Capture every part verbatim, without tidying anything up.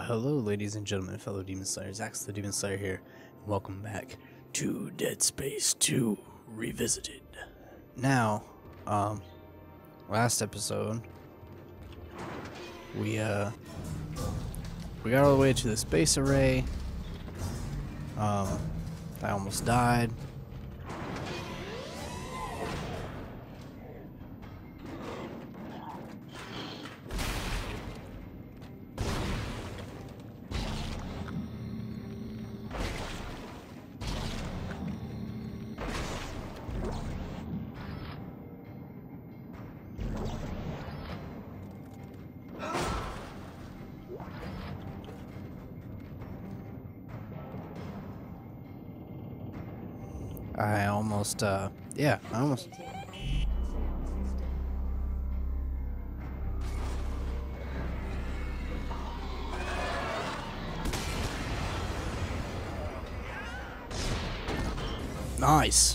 hello, ladies and gentlemen, fellow Demon Slayers. Axe the Demon Slayer here, and welcome back to Dead Space two Revisited. Now, um, last episode, we, uh, we got all the way to the space array. Um, I almost died. I almost, uh, yeah, I almost... Nice!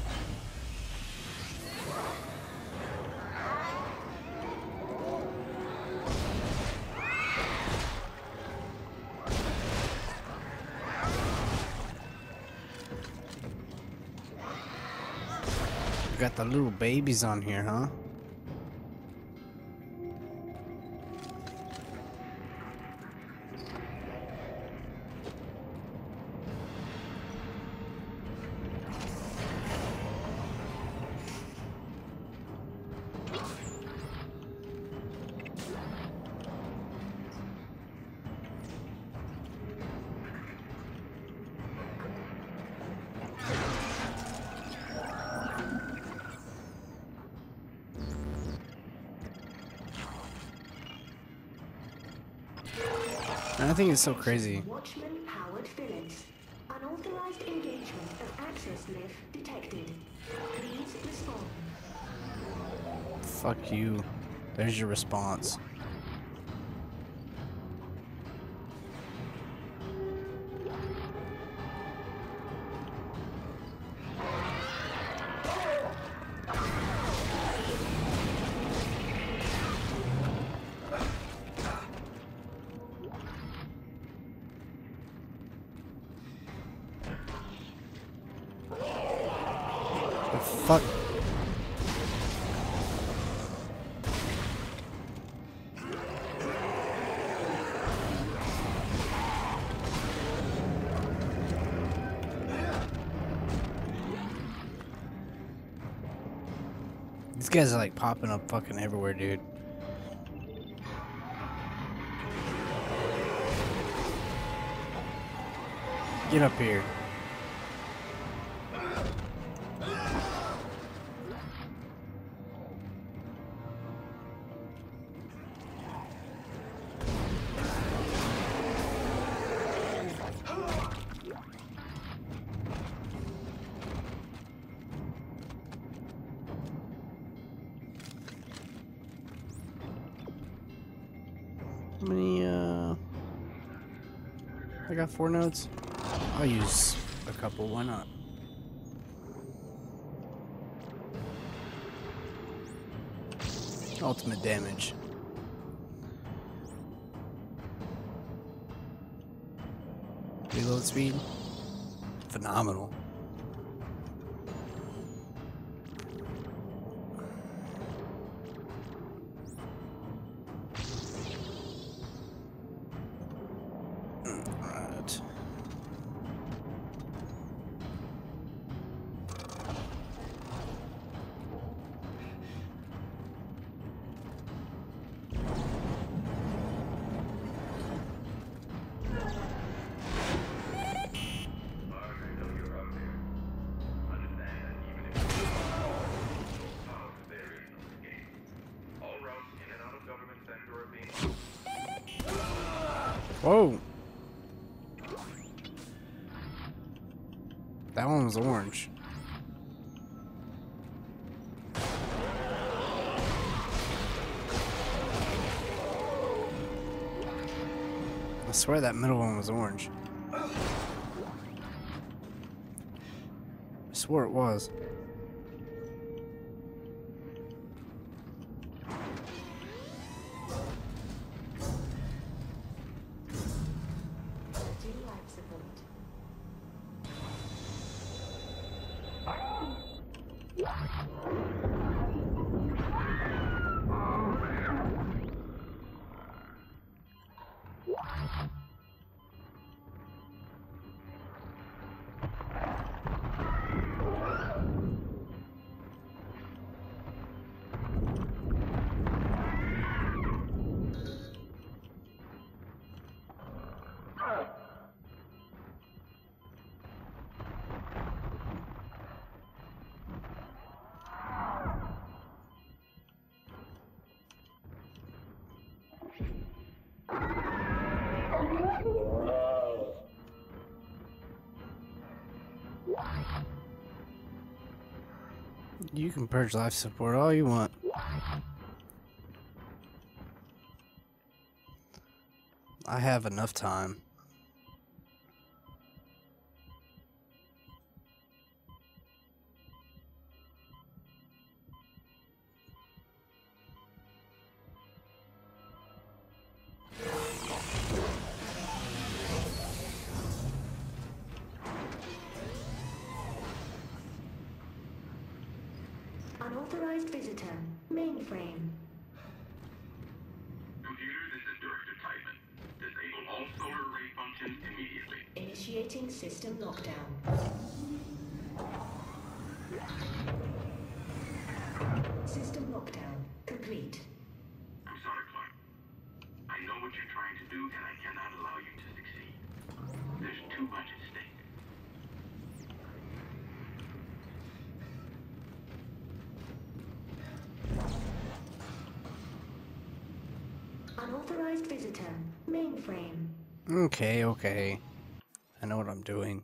Got the little babies on here, huh? And I think it's so crazy. Watchman powered Phillips. Unauthorized engagement of access lift detected. Please respond. Fuck you. There's your response. The fuck? These guys are like popping up fucking everywhere, dude. Get up here. How many, uh... I got four nodes. I'll use a couple, why not? Ultimate damage. Reload speed? Phenomenal. Alright. Whoa! That one was orange. I swear that middle one was orange. I swore it was. support. You can purge life support all you want. I have enough time. Unauthorized visitor. Mainframe. Computer, this is Director Titan. Disable all solar array functions immediately. Initiating system lockdown. System lockdown complete. I'm sorry, Clark. I know what you're trying to do, and I cannot allow you to succeed. There's too much at stake. Unauthorized visitor. Mainframe. Okay, okay. I know what I'm doing.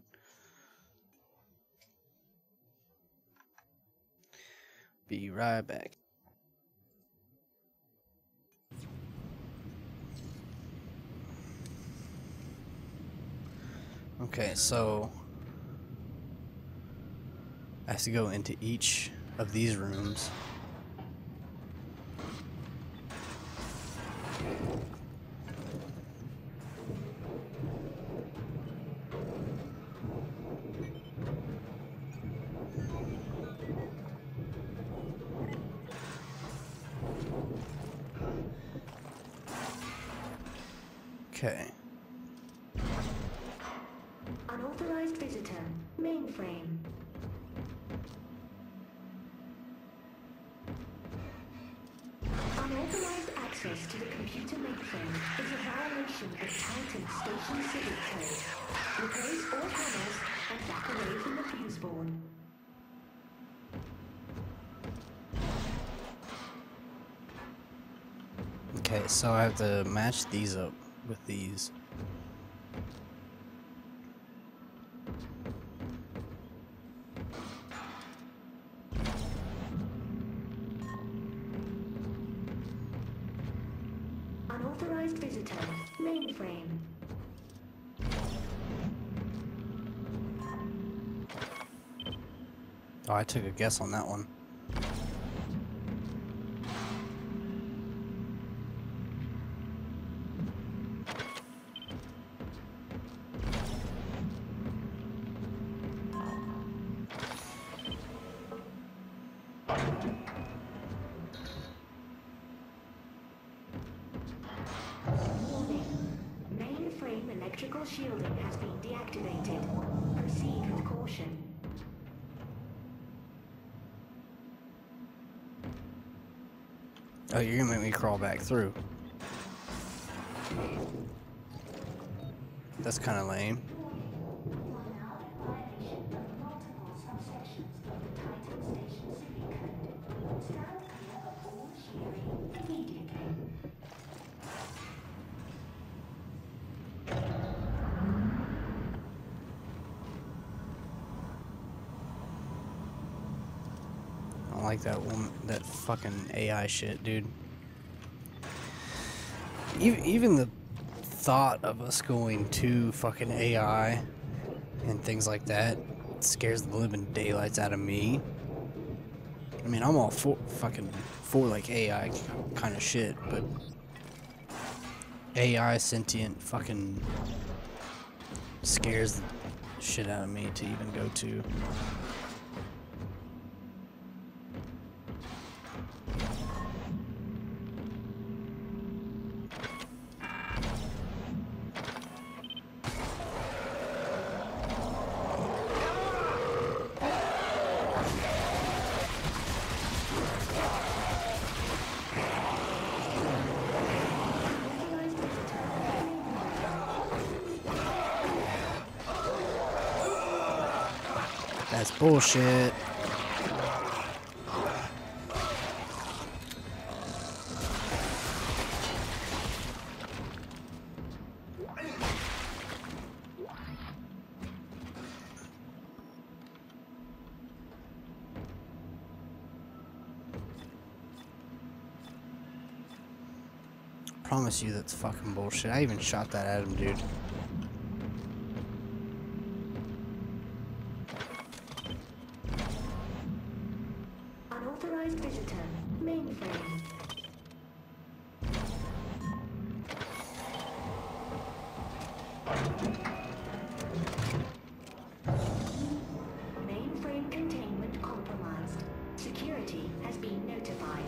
Be right back. Okay, so I have to go into each of these rooms. Okay. Unauthorized visitor. Mainframe. Unauthorized access to the computer mainframe is a violation of Titan Station Civic Code. Replace all panels and back away from the fuse board. Okay, so I have to match these up with these. Unauthorized visitor. Mainframe. Oh, I took a guess on that one. Warning. Mainframe electrical shielding has been deactivated. Proceed with caution. Oh, you're gonna make me crawl back through. That's kind of lame. I don't like that woman, that fucking A I shit, dude. Even, even the thought of us going to fucking A I and things like that scares the living daylights out of me. I mean, I'm all for fucking for like A I kind of shit, but A I sentient fucking scares the shit out of me to even go to. That's bullshit. Promise you that's fucking bullshit. I even shot that at him, dude. Unauthorized visitor. Mainframe. Mainframe containment compromised. Security has been notified.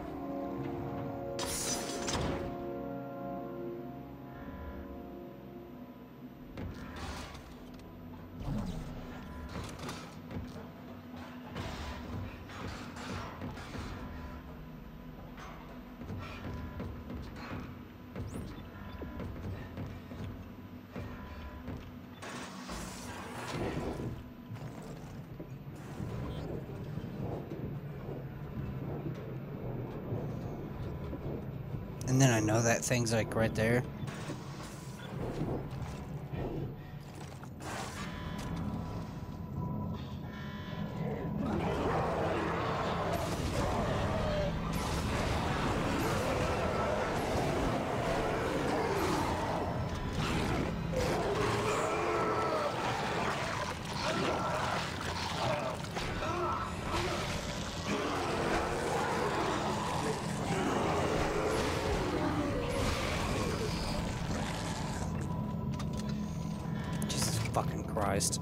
And then I know that thing's like right there. Fucking Christ.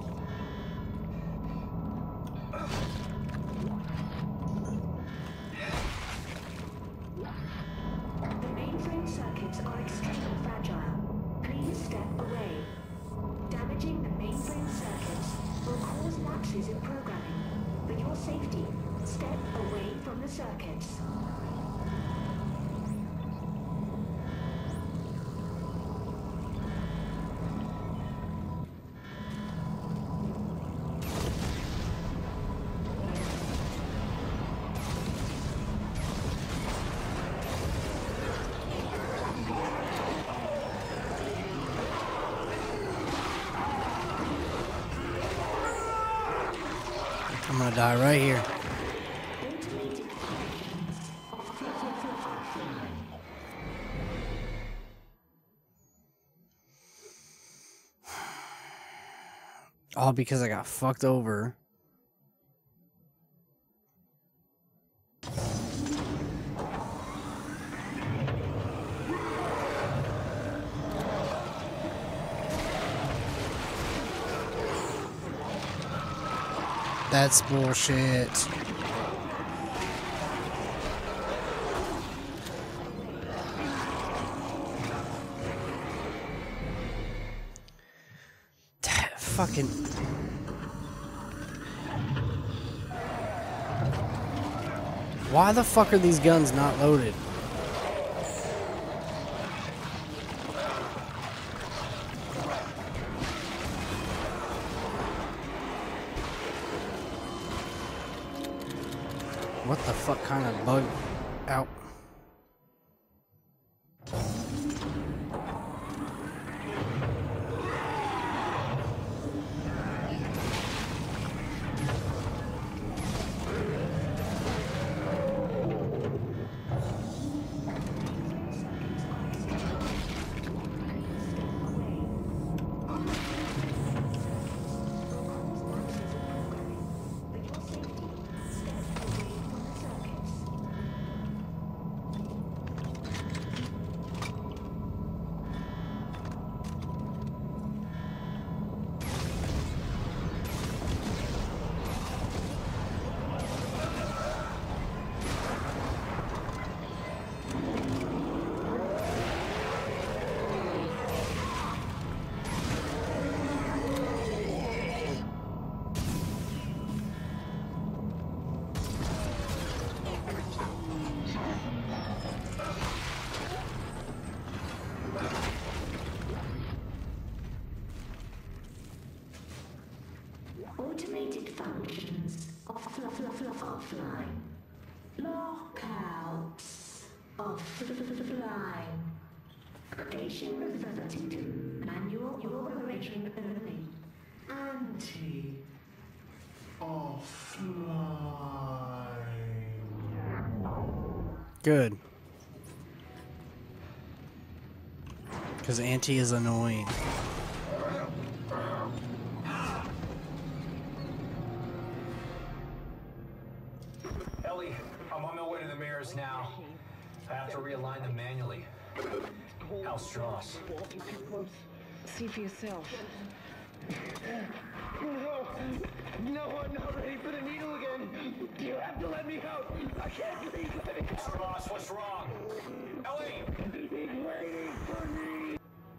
The mainframe circuits are extremely fragile. Please step away. Damaging the mainframe circuits will cause lapses in programming. For your safety, step away from the circuits. I'm gonna die right here. All because I got fucked over. That's bullshit. That fucking... Why the fuck are these guns not loaded? What the fuck kind of bug out? functions offline. Lockouts offline. Station reverting to manual operation only. Anti offline. Good. Because Auntie is annoying. Ellie, I'm on my way to the mirrors now. I have to realign them manually. Hal Strauss. See for yourself. No, no, I'm not ready for the needle again. You have to let me out. I can't breathe. Strauss, what's wrong? Ellie! He's waiting for me.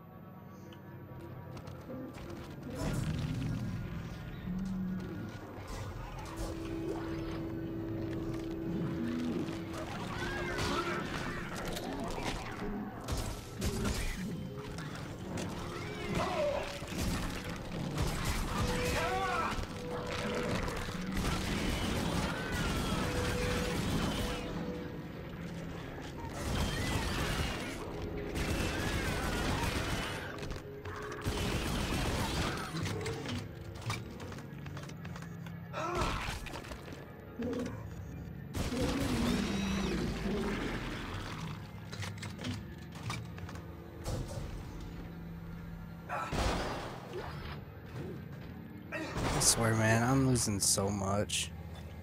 I swear, man, I'm losing so much.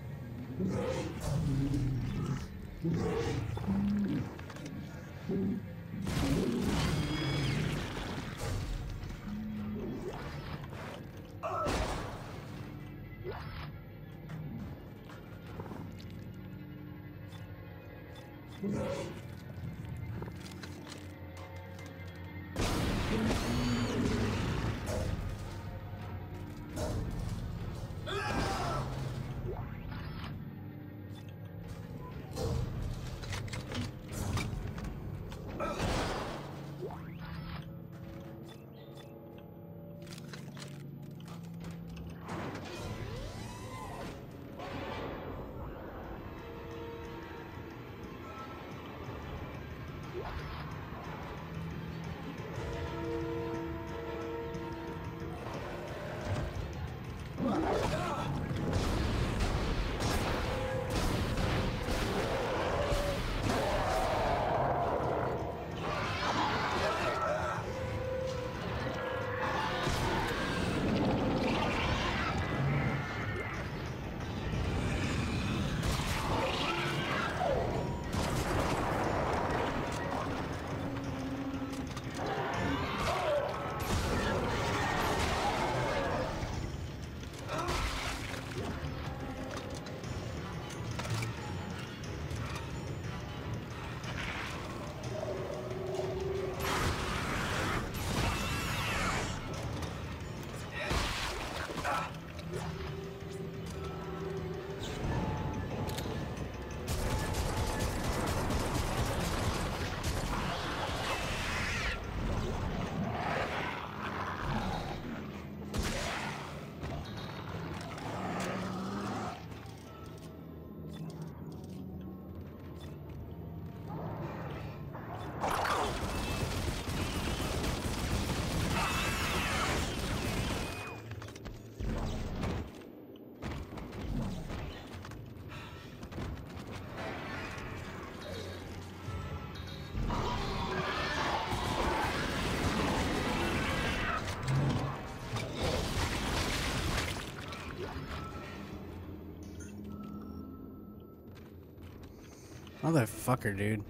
Motherfucker, dude.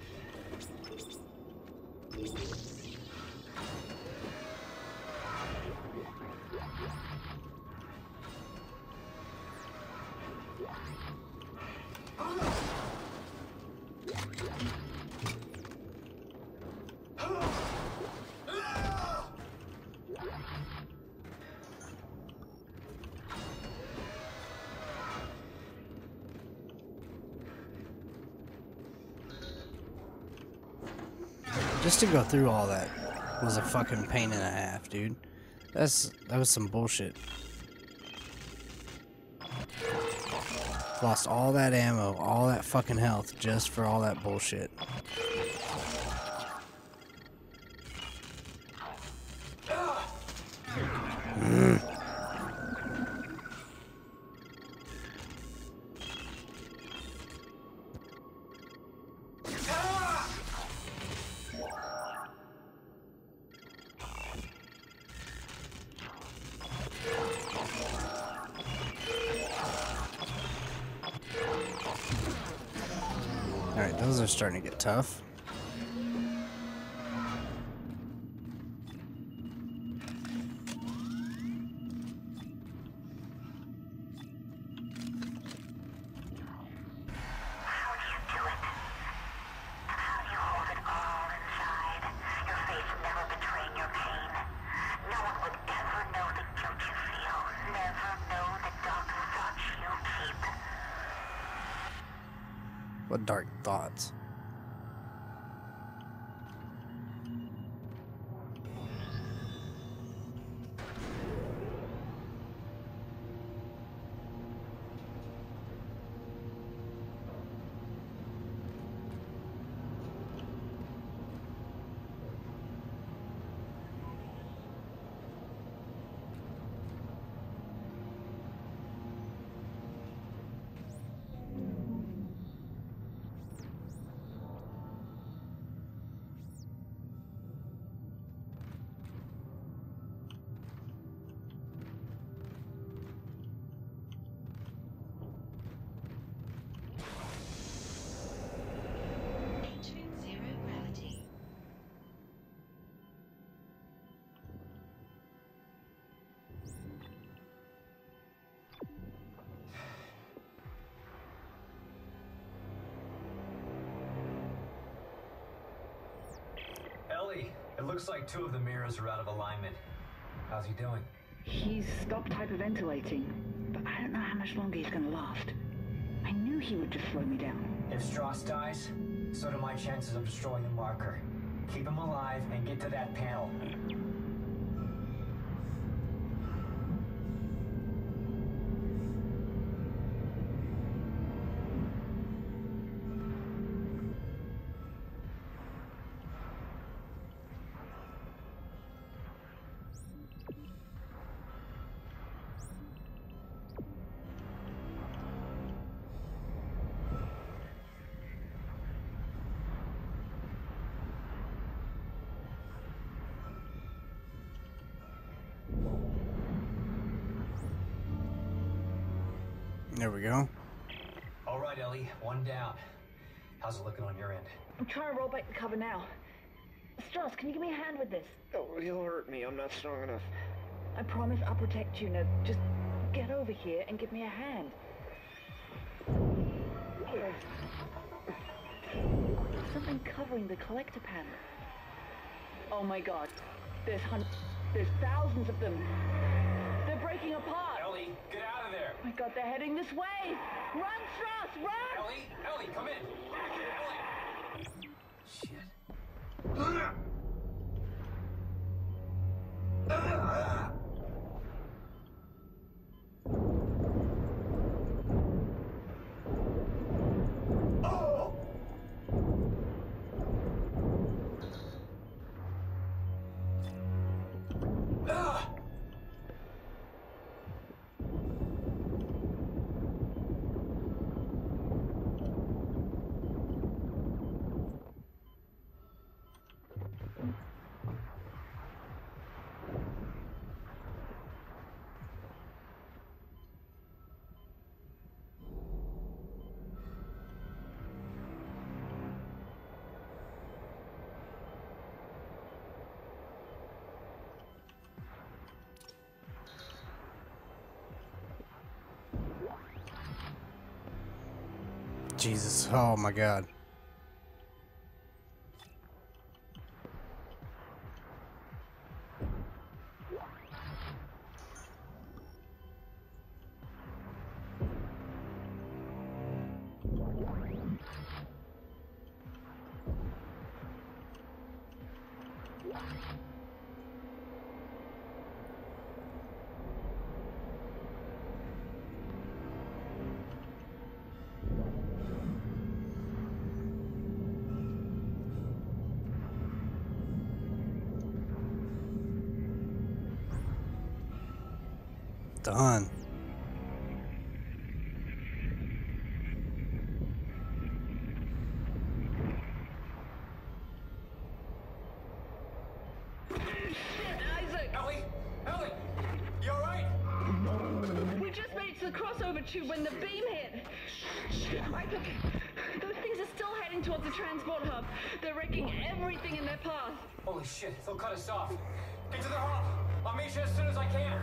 Just to go through all that was a fucking pain and a half, dude. That's that was some bullshit. Lost all that ammo, all that fucking health, just for all that bullshit. Mm. Alright, those are starting to get tough. What dark thoughts? Ellie, it looks like two of the mirrors are out of alignment. How's he doing? He's stopped hyperventilating, but I don't know how much longer he's gonna last. I knew he would just slow me down. If Strauss dies, so do my chances of destroying the marker. Keep him alive and get to that panel. There we go. All right, Ellie, one down. How's it looking on your end? I'm trying to roll back the cover now. Strauss, can you give me a hand with this? Oh, he'll hurt me. I'm not strong enough. I promise I'll protect you. Now, just get over here and give me a hand. There's something covering the collector panel. Oh my god. There's hun- There's thousands of them. They're breaking apart. Ellie, get out of there! Oh my god, they're heading this way! Run, Strauss, run! Ellie, Ellie, come in! Ellie! Shit. Jesus, oh my god. done. Isaac! Ellie! Ellie! You alright? We just made it to the crossover tube when the beam hit. Isaac, those things are still heading towards the transport hub. They're wrecking everything in their path. Holy shit, they'll cut us off. Get to the hub! I'll meet you as soon as I can.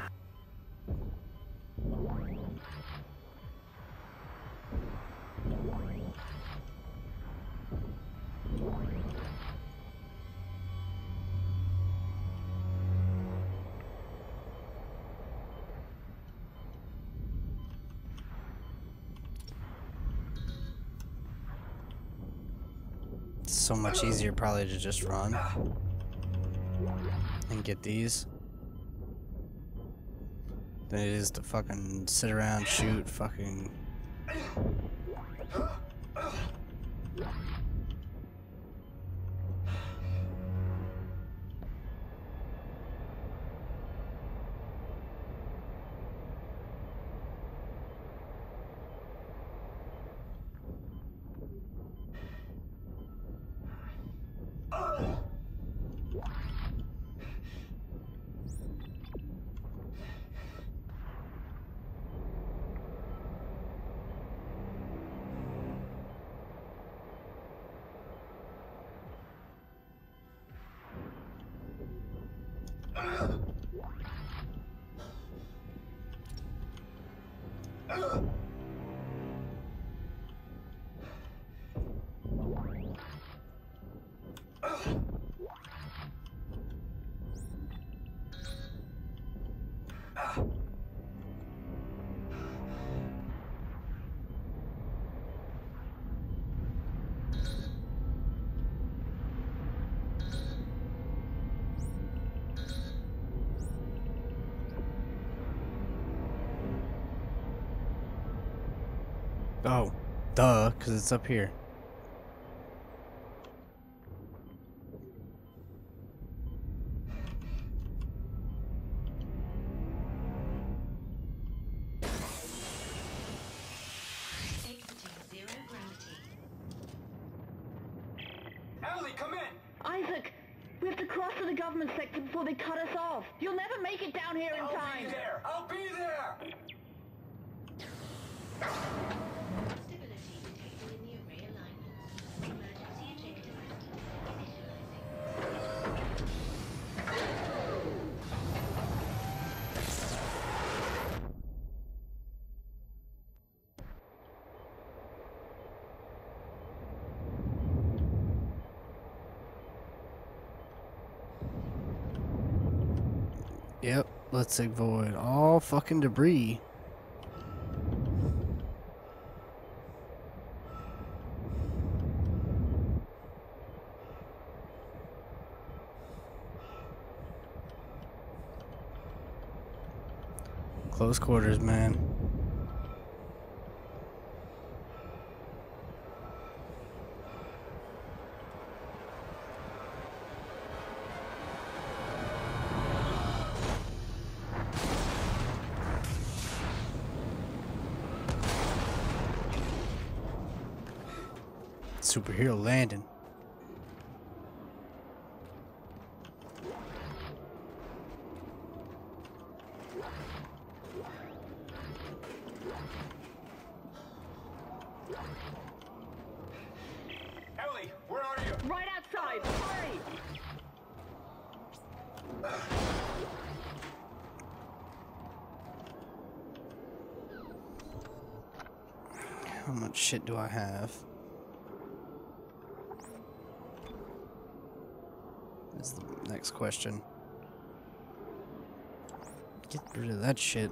It's so much easier probably to just run and get these than it is to fucking sit around, shoot, fucking. Oh, duh, because it's up here. Ellie, come in! Isaac, we have to cross to the government sector before they cut us off. You'll never make it down here in I'll time. be there! I'll be there! Stability detected in the array alignment. Emergency ejector system Yep, let's avoid all fucking debris. Close quarters, man. Superhero landing. Ellie, where are you? Right outside. Hurry. How much shit do I have? Is the next question. Get rid of that shit.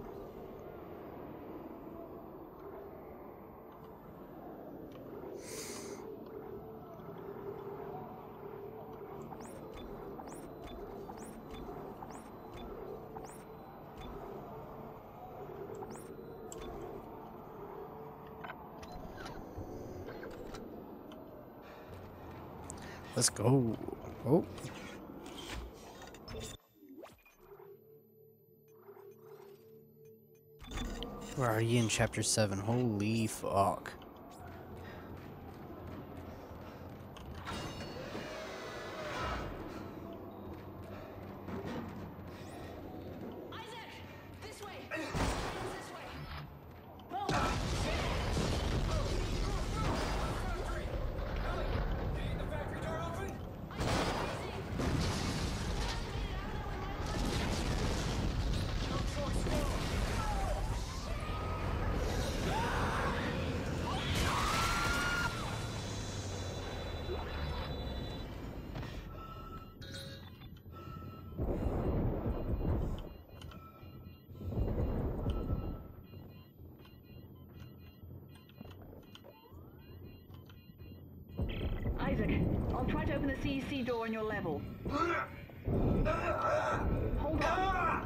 Let's go. Oh. We're already in chapter seven. Holy fuck. Isaac! This way! This way! Oh! The factory door open? Isaac, I'll try to open the C E C door on your level. Hold on.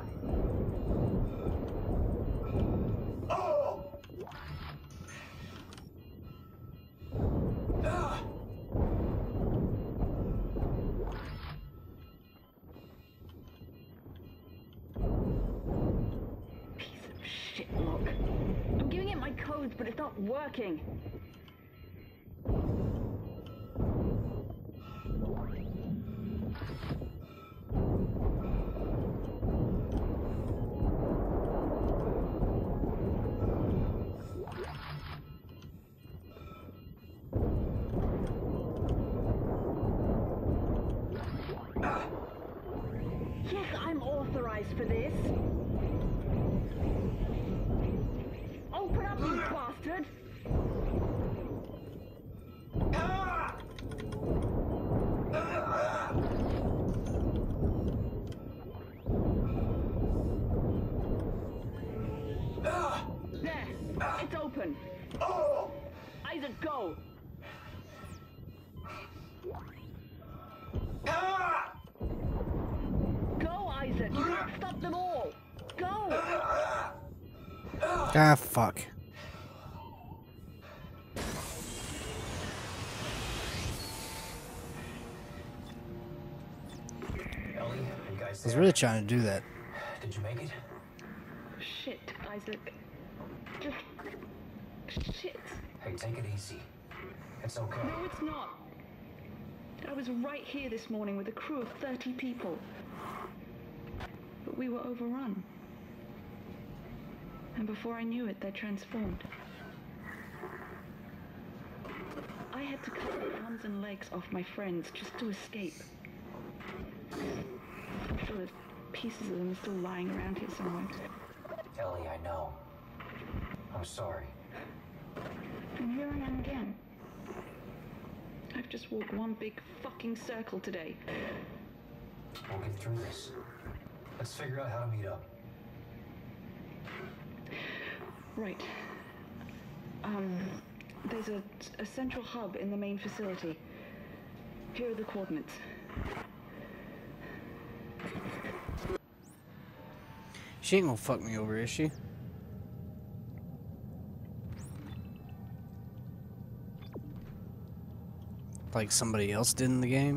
Piece of shit lock. I'm giving it my codes, but it's not working. Yes, I'm authorized for this. Open up, you bastard! There, it's open. Isaac, go! Go, Isaac! You can't stop them all! Go! Ah, fuck. Ellie, you guys I was there? really trying to do that. Did you make it? Shit, Isaac. Just... shit. Hey, take it easy. It's okay. No, it's not. I was right here this morning with a crew of thirty people. But we were overrun. And before I knew it, they transformed. I had to cut the arms and legs off my friends just to escape. I'm sure there's pieces of them still lying around here somewhere. Ellie, I know. I'm sorry. And here I am again. I've just walked one big fucking circle today. We'll get through this. Let's figure out how to meet up. Right. Um, there's a, a central hub in the main facility. Here are the coordinates. She ain't gonna fuck me over, is she? Like somebody else did in the game?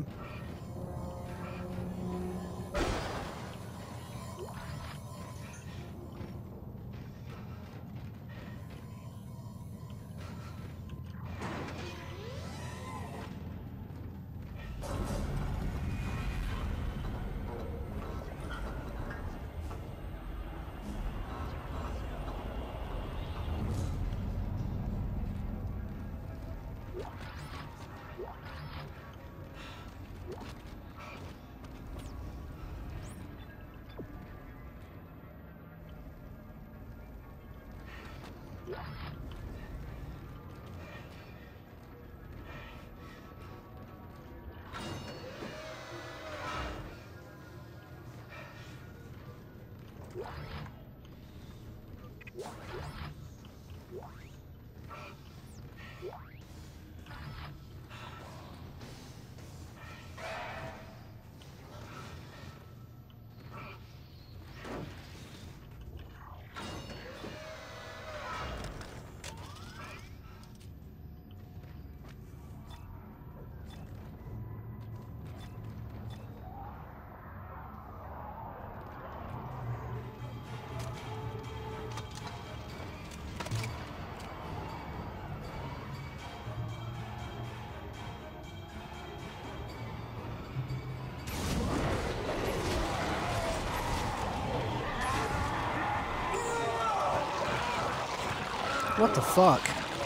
What the fuck?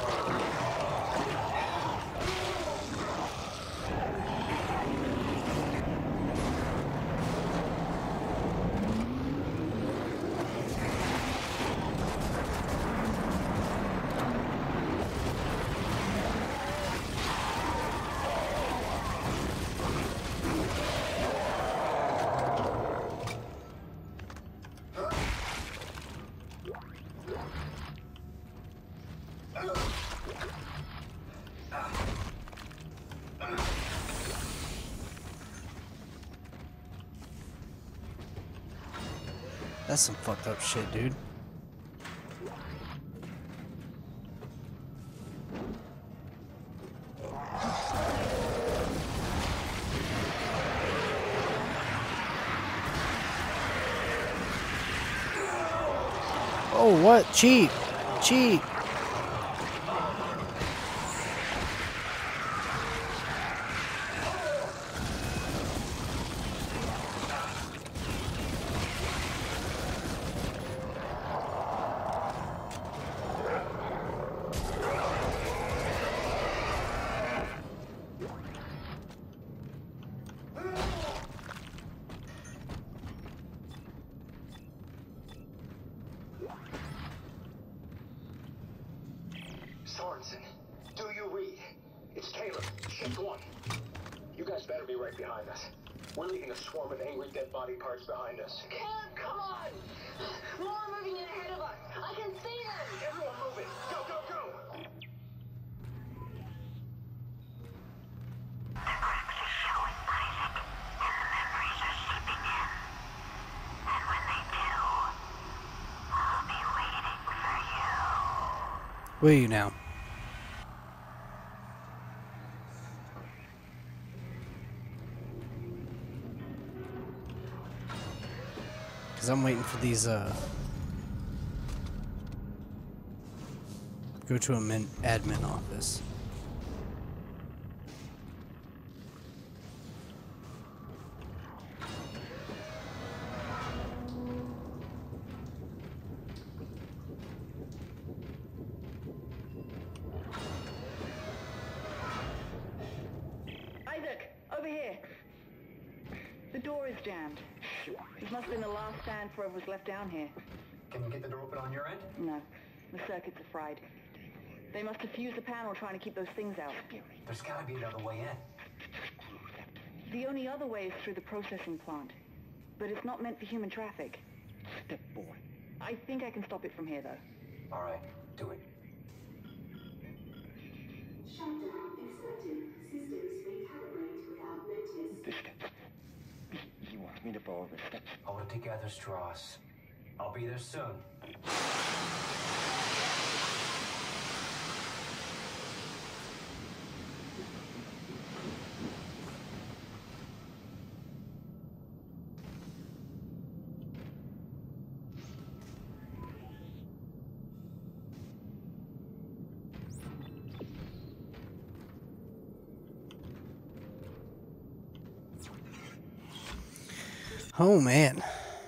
That's some fucked up shit, dude. Oh, what? Cheat! Cheat! Sorensen, do you read? It's Caleb, shift one. You guys better be right behind us. We're leaving a swarm of angry dead body parts behind us. Caleb, come on! More are moving in ahead of us. I can see them! Everyone move it! Go, go, go! Where are you now? Because I'm waiting for these, uh... go to an admin admin office. Isaac, over here. The door is jammed. This must have been the last stand for whoever was left down here. Can you get the door open on your end? No, the circuits are fried. They must have fused the panel trying to keep those things out. There's gotta be another way in. The only other way is through the processing plant. But it's not meant for human traffic. Step boy. I think I can stop it from here, though. All right, do it. Shutdown accepted. Systems recalibrate without notice. The steps. You want me to follow the steps? Hold it together, Strauss. I'll be there soon. Oh man.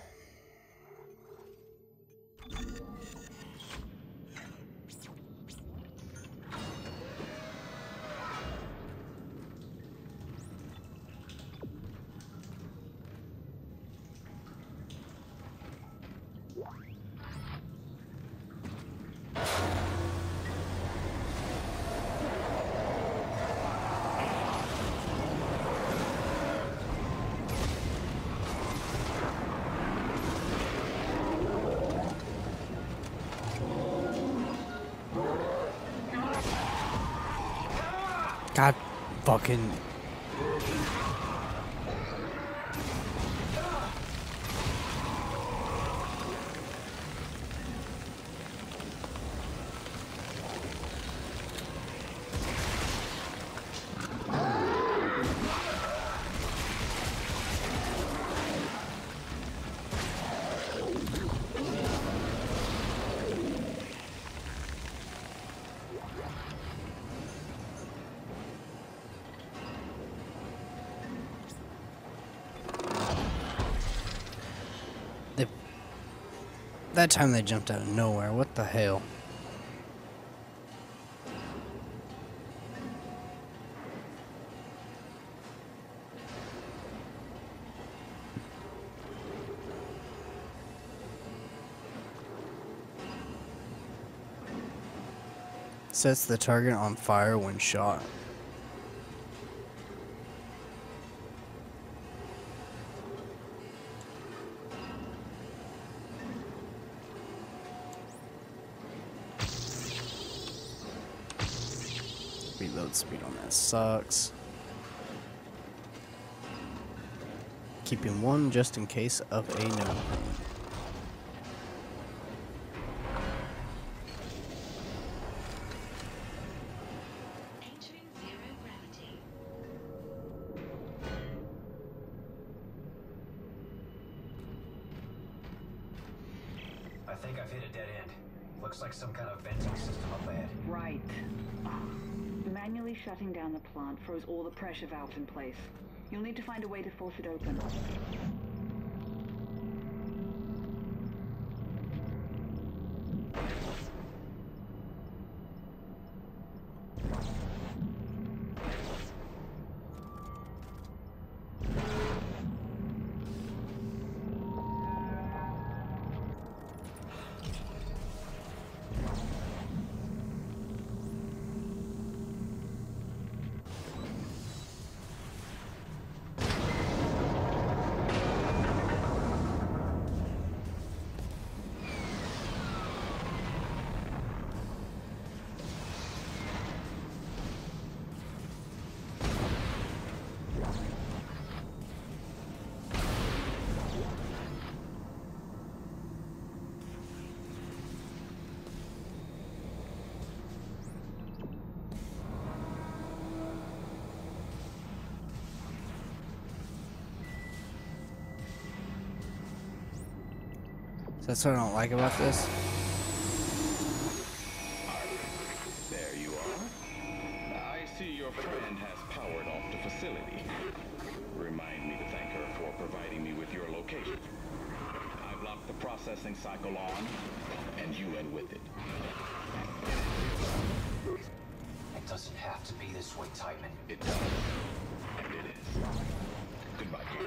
God fucking... They, that time they jumped out of nowhere. What the hell? Sets the target on fire when shot. Reload speed on that sucks. Keeping one just in case of a no. Entering zero gravity. I think I've hit a dead end. Looks like some kind of venting system up ahead. Right. Manually shutting down the plant froze all the pressure valves in place. You'll need to find a way to force it open. That's what I don't like about this. There you are. I see your friend has powered off the facility. Remind me to thank her for providing me with your location. I've locked the processing cycle on, and you in with it. It doesn't have to be this way, Titan. It does. And it is. Goodbye, kid.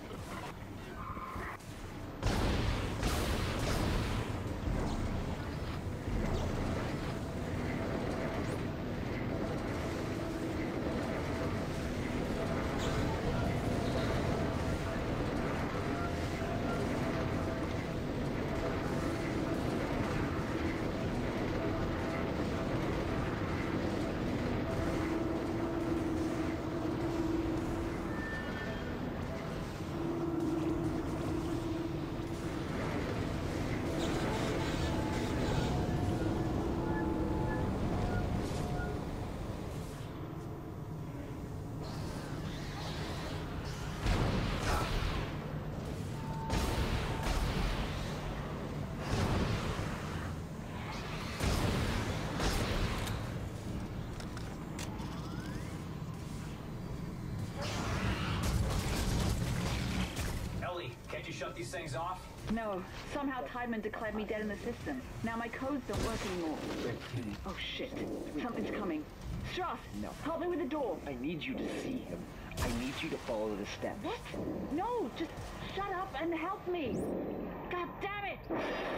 Can't you shut these things off? No. Somehow Tideman declared me dead in the system. Now my codes don't work anymore. Oh shit. Something's coming. Strauss! No. Help me with the door. I need you to see him. I need you to follow the steps. What? No, just shut up and help me. God damn it!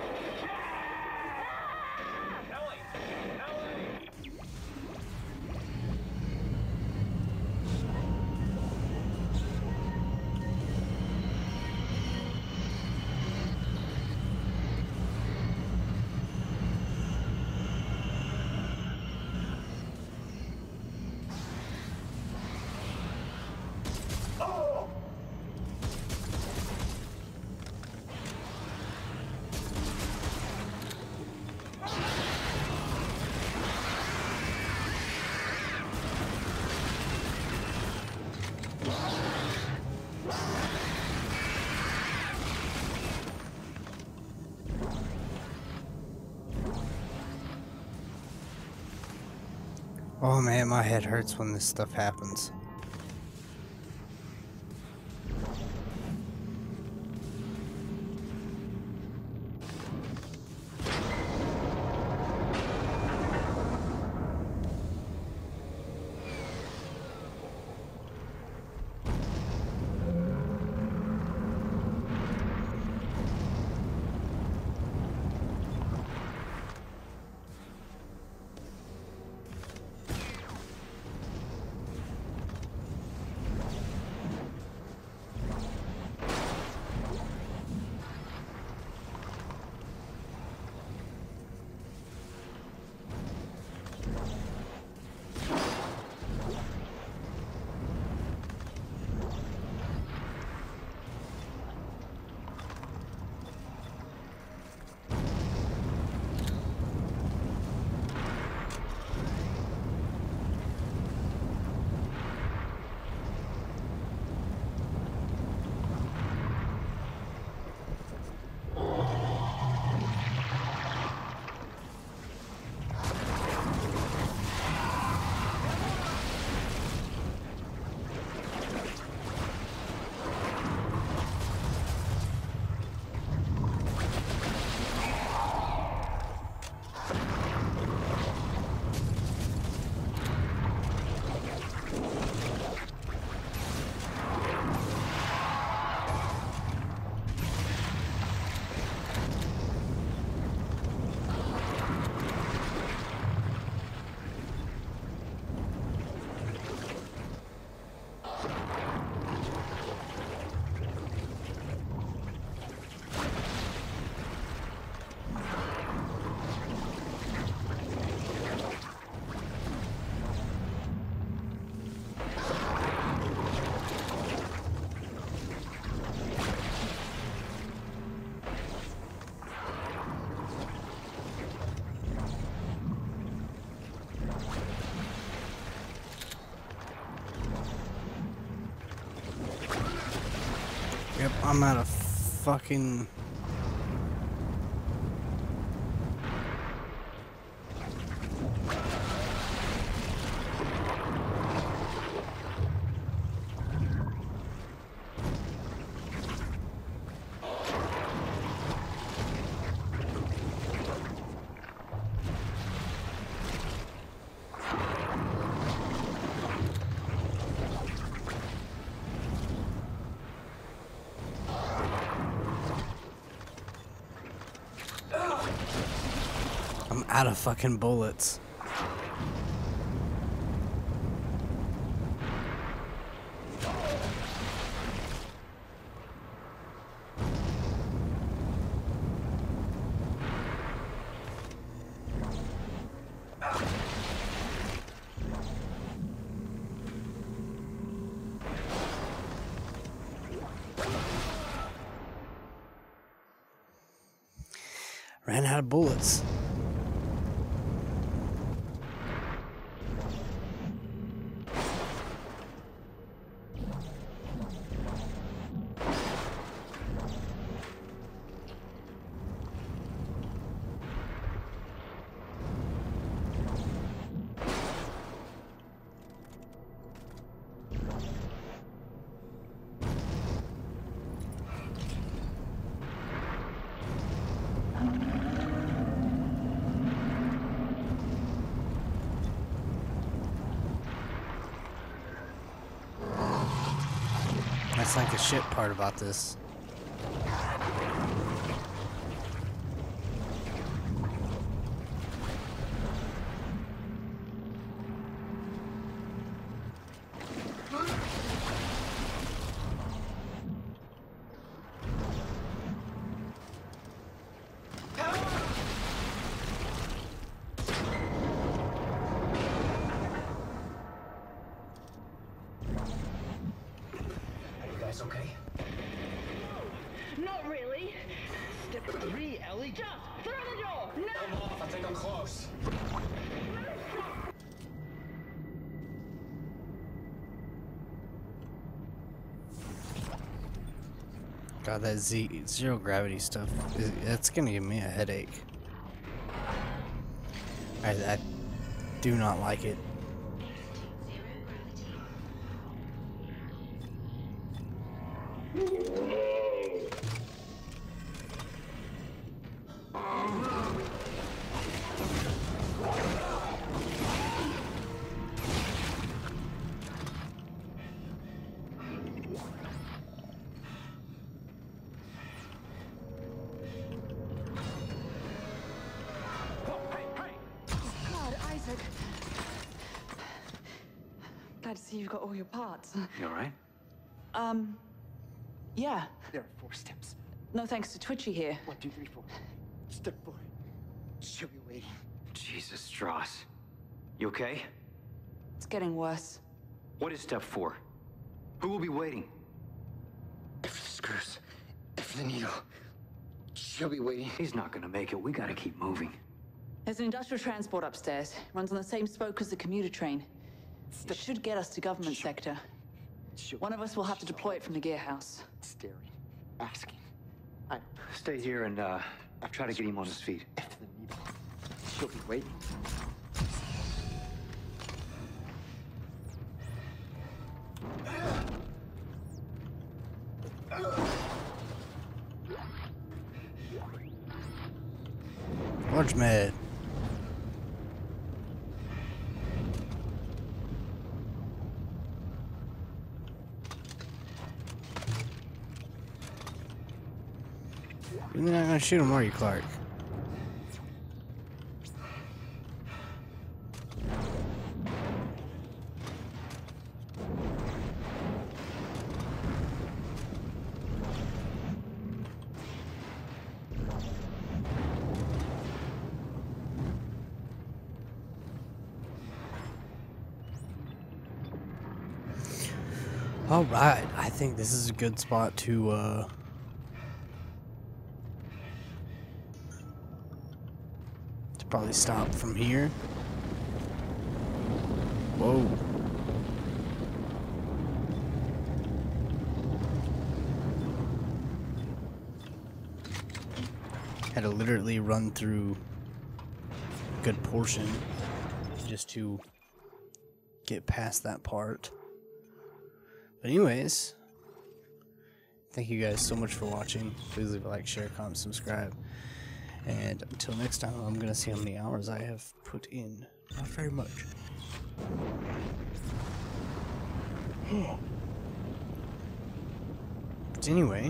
Ellie! Ellie! Oh man, my head hurts when this stuff happens. I'm out of fucking... I'm out of fucking bullets. Ran out of bullets. That's like the shit part about this. Okay? Not really. Step three, Ellie. Just through the door. No. I'm off. I think I'm close. God, that Z zero gravity stuff, is, that's gonna give me a headache. I, I do not like it. Glad to see you've got all your parts. You alright? Um, yeah. There are four steps. No thanks to Twitchy here. One, two, three, four. Step four. She'll be waiting. Jesus, Strauss. You okay? It's getting worse. What is step four? Who will be waiting? If the screws, if the needle, she'll be waiting. He's not gonna make it. We gotta keep moving. There's an industrial transport upstairs. Runs on the same spoke as the commuter train. It should get us to government sector. One of us will have to deploy it from the gear house. Staring, asking. I Stay here and, uh, try to get him on his feet. If the needle, she'll be waiting. Large med. You're not gonna shoot him, are you, Clark? All right, I think this is a good spot to uh to probably stop from here. Whoa. Had to literally run through a good portion just to get past that part. But anyways, thank you guys so much for watching. Please leave a like, share, comment, subscribe. And until next time, I'm going to see how many hours I have put in. Not very much. But anyway,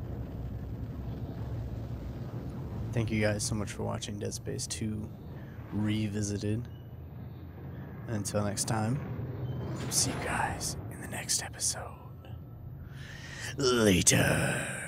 thank you guys so much for watching Dead Space two Revisited. And until next time, see you guys in the next episode. Later.